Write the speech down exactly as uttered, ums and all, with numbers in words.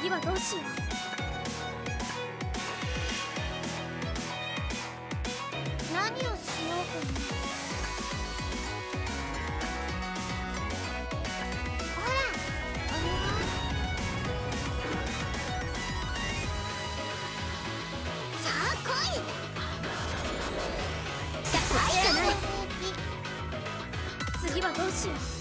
次はどうしよう。何をしようかな。ほら、お願い。さあ来い。じゃない。次はどうしよう。